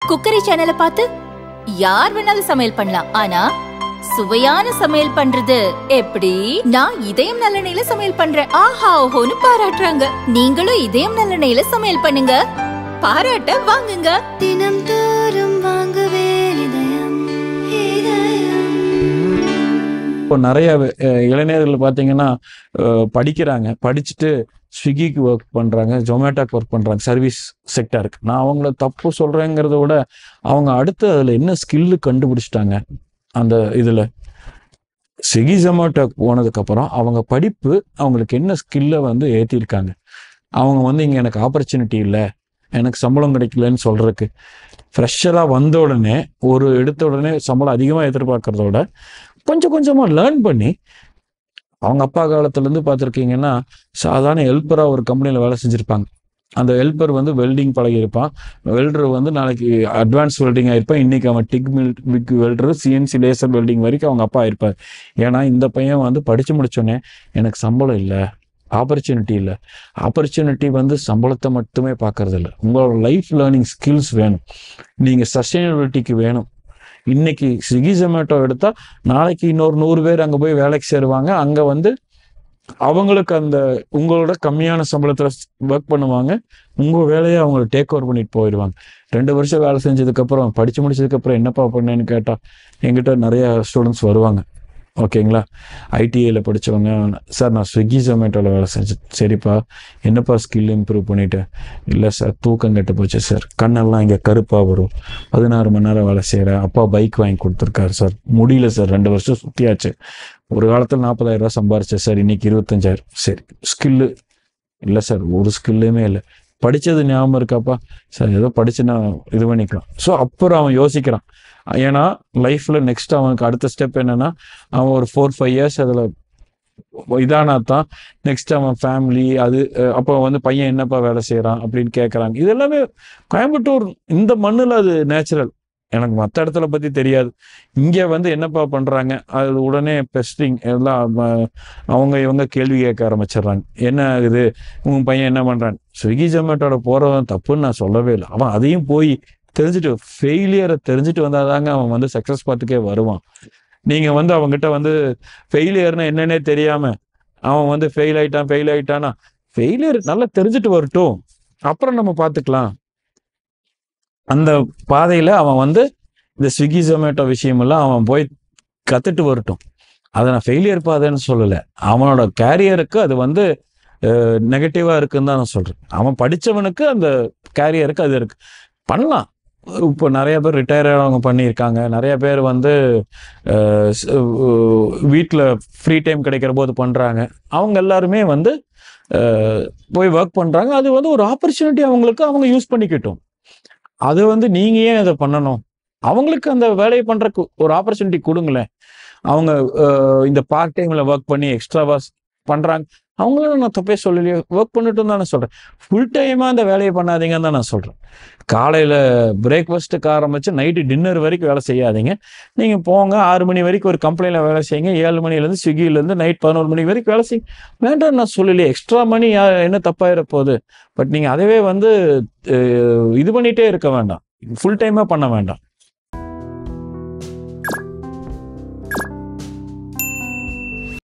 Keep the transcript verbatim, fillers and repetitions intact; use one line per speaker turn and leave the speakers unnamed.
Cookery சேனலை பார்த்து யார் வேணாலும் சமையல் பண்ணலாம். ஆனா சுவையான சமையல் பண்றது எப்படி? நான் இதயம் நல்லெண்ணெயில சமையல் பண்றேன். ஆஹா ஓஹோன்னு பாராட்டுறாங்க. நீங்களும் இதயம் நல்லெண்ணெயில சமையல் பண்ணுங்க, பாராட்ட வாங்குங்க.
தினம் தோறும் வாங்குவே இதயம் இதயம்.
இப்போ நிறைய இளைஞர்கள் பார்த்தீங்கன்னா படிக்கிறாங்க, படிச்சுட்டு ஸ்விக்கிக்கு ஒர்க் பண்ணுறாங்க, ஜொமேட்டோக்கு ஒர்க் பண்ணுறாங்க, சர்வீஸ் செக்டருக்கு. நான் அவங்கள தப்பு சொல்கிறேங்கிறத விட அவங்க அடுத்து அதில் என்ன ஸ்கில்லு கண்டுபிடிச்சிட்டாங்க. அந்த இதில் ஸ்விக்கி ஜொமேட்டோக்கு போனதுக்கப்புறம் அவங்க படிப்பு அவங்களுக்கு என்ன ஸ்கில்லை வந்து ஏற்றிருக்காங்க. அவங்க வந்து இங்கே எனக்கு ஆப்பர்ச்சுனிட்டி இல்லை, எனக்கு சம்பளம் கிடைக்கலன்னு சொல்கிறதுக்கு ஃப்ரெஷராக வந்த உடனே ஒரு எடுத்த உடனே சம்பளம் அதிகமாக எதிர்பார்க்கறத விட கொஞ்சம் கொஞ்சமாக லேர்ன் பண்ணி, அவங்க அப்பா காலத்துலேருந்து பார்த்துருக்கீங்கன்னா சாதாரண ஹெல்ப்பராக ஒரு கம்பெனியில் வேலை செஞ்சுருப்பாங்க. அந்த ஹெல்ப்பர் வந்து வெல்டிங் பழகியிருப்பான், வெல்டர் வந்து நாளைக்கு அட்வான்ஸ் வெல்டிங் ஆகிருப்பான், இன்றைக்கி அவன் டிக் மில் விக் வெல்டர் சிஎன்சி லேசர் வெல்டிங் வரைக்கும் அவங்க அப்பா ஆயிருப்பார். ஏன்னா இந்த பையன் வந்து படித்து முடித்தோடனே எனக்கு சம்பளம் இல்லை, ஆப்பர்ச்சுனிட்டி இல்லை. ஆப்பர்ச்சுனிட்டி வந்து சம்பளத்தை மட்டுமே பார்க்கறது இல்லை, உங்களோட லைஃப் லேர்னிங் ஸ்கில்ஸ் வேணும், நீங்கள் சஸ்டைனபிலிட்டிக்கு வேணும். இன்னைக்கு ஸ்விக்கி ஜொமேட்டோ எடுத்தால் நாளைக்கு இன்னொரு நூறு பேர் அங்கே போய் வேலைக்கு சேருவாங்க. அங்கே வந்து அவங்களுக்கு அந்த உங்களோட கம்மியான சம்பளத்தில் ஒர்க் பண்ணுவாங்க, உங்கள் வேலையை அவங்கள டேக் ஓவர் பண்ணிட்டு போயிடுவாங்க. ரெண்டு வருஷம் வேலை செஞ்சதுக்கப்புறம் படித்து முடிச்சதுக்கப்புறம் என்னப்பா பண்ணேன்னு கேட்டால் என்கிட்ட நிறைய ஸ்டூடெண்ட்ஸ் வருவாங்க. ஓகேங்களா, ஐடிஐயில் படித்தவங்க, சார் நான் ஸ்விக்கி ஜொமேட்டோவில் வேலை செஞ்சேன். சரிப்பா, என்னப்பா ஸ்கில் இம்ப்ரூவ் பண்ணிவிட்டேன்? இல்லை சார், தூக்கம் கெட்டு போச்சு சார், கண்ணெல்லாம் இங்கே கருப்பாக வரும், பதினாறு மணி நேரம் வேலை செய்கிறேன், அப்பா பைக் வாங்கி கொடுத்துருக்காரு சார், முடியல சார், ரெண்டு வருஷம் சுற்றியாச்சு, ஒரு காலத்தில் நாற்பதாயிரம் ரூபா சம்பாரிச்சேன் சார், இன்னைக்கு இருபத்தஞ்சாயிரம். சரி, ஸ்கில்லு இல்லை சார், ஒரு ஸ்கில்லுமே இல்லை. படித்தது ஞாபகம் இருக்காப்பா? சார் ஏதோ படித்து நான் இது பண்ணிக்கலாம். ஸோ அப்புறம் அவன் யோசிக்கிறான். ஏன்னா லைஃப்பில் நெக்ஸ்ட் அவனுக்கு அடுத்த ஸ்டெப் என்னென்னா, அவன் ஒரு ஃபோர் ஃபைவ் இயர்ஸ் அதில் இதானா தான் நெக்ஸ்ட் அவன் ஃபேமிலி அது. அப்போ வந்து பையன் என்னப்பா வேலை செய்கிறான் அப்படின்னு கேட்குறாங்க. இது எல்லாமே கோயம்புத்தூர் இந்த மண்ணில் அது நேச்சுரல். எனக்கு மற்ற இடத்துல பற்றி தெரியாது. இங்கே வந்து என்னப்பா பண்ணுறாங்க, அது உடனே பெஸ்டிங் எல்லாம் அவங்க இவங்க கேள்வி கேட்க ஆரம்பிச்சிடுறாங்க. என்ன ஆகுது, உங்கள் பையன் என்ன பண்ணுறான்? ஸ்விக்கி ஜொமேட்டோட போகிறவன் தப்புன்னு நான் சொல்லவே இல்லை. அவன் அதையும் போய் தெரிஞ்சுட்டு ஃபெயிலியரை தெரிஞ்சுட்டு வந்தால் தாங்க அவன் வந்து சக்ஸஸ் பார்த்துக்கே வருவான். நீங்கள் வந்து அவங்ககிட்ட வந்து ஃபெயிலியர்னா என்னன்னே தெரியாமல் அவன் வந்து ஃபெயில் ஆகிட்டான் ஃபெயில் ஆகிட்டானா, ஃபெயிலியர் நல்லா தெரிஞ்சுட்டு வரட்டும், அப்புறம் நம்ம பார்த்துக்கலாம். அந்த பாதையில் அவன் வந்து இந்த ஸ்விக்கி ஜொமேட்டோ விஷயமெல்லாம் அவன் போய் கற்றுட்டு வரட்டும். அதை நான் ஃபெயிலியர் பாதைன்னு சொல்லலை, அவனோட கேரியருக்கு அது வந்து நெகட்டிவாக இருக்குன்னு தான் நான் சொல்கிறேன். அவன் படித்தவனுக்கு அந்த கேரியருக்கு அது இருக்கு, பண்ணலாம். இப்போ நிறைய பேர் ரிட்டையர் ஆனவங்க பண்ணியிருக்காங்க, நிறைய பேர் வந்து வீட்டில் ஃப்ரீ டைம் கிடைக்கிற போது பண்ணுறாங்க. அவங்க எல்லாருமே வந்து போய் ஒர்க் பண்ணுறாங்க. அது வந்து ஒரு ஆப்பர்ச்சுனிட்டி அவங்களுக்கு, அவங்க யூஸ் பண்ணிக்கிட்டோம். அது வந்து நீங்கள் ஏன் அதை பண்ணணும்? அவங்களுக்கு அந்த வேலையை பண்ணுறக்கு ஒரு ஆப்பர்ச்சுனிட்டி கொடுங்களேன். அவங்க இந்த பார்ட் டைமில் ஒர்க் பண்ணி எக்ஸ்ட்ராவாக பண்ணுறாங்க, அவங்களும் நான் தப்பே சொல்லலையே, ஒர்க் பண்ணிட்டு தான் நான் சொல்கிறேன். ஃபுல் டைமாக அந்த வேலையை பண்ணாதீங்கன்னு தான் நான் சொல்கிறேன். காலையில் பிரேக்ஃபாஸ்ட்டுக்கு ஆரம்பித்து நைட்டு டின்னர் வரைக்கும் வேலை செய்யாதீங்க. நீங்கள் போங்க, ஆறு மணி வரைக்கும் ஒரு கம்பெனியில் வேலை செய்யுங்க, ஏழு மணிலேருந்து ஸ்விக்கிலேருந்து நைட் பதினோரு மணி வரைக்கும் வேலை செய்யுங்க. வேண்டாம் நான் சொல்லலையே, எக்ஸ்ட்ரா மணி என்ன தப்பாயிட போகுது. பட் நீங்கள் அதவே வந்து இது பண்ணிகிட்டே இருக்க வேண்டாம், ஃபுல் டைமாக பண்ண வேண்டாம்.